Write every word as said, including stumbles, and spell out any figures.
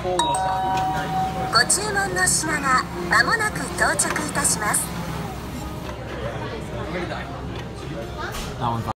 ご注文の品が間もなく到着いたします。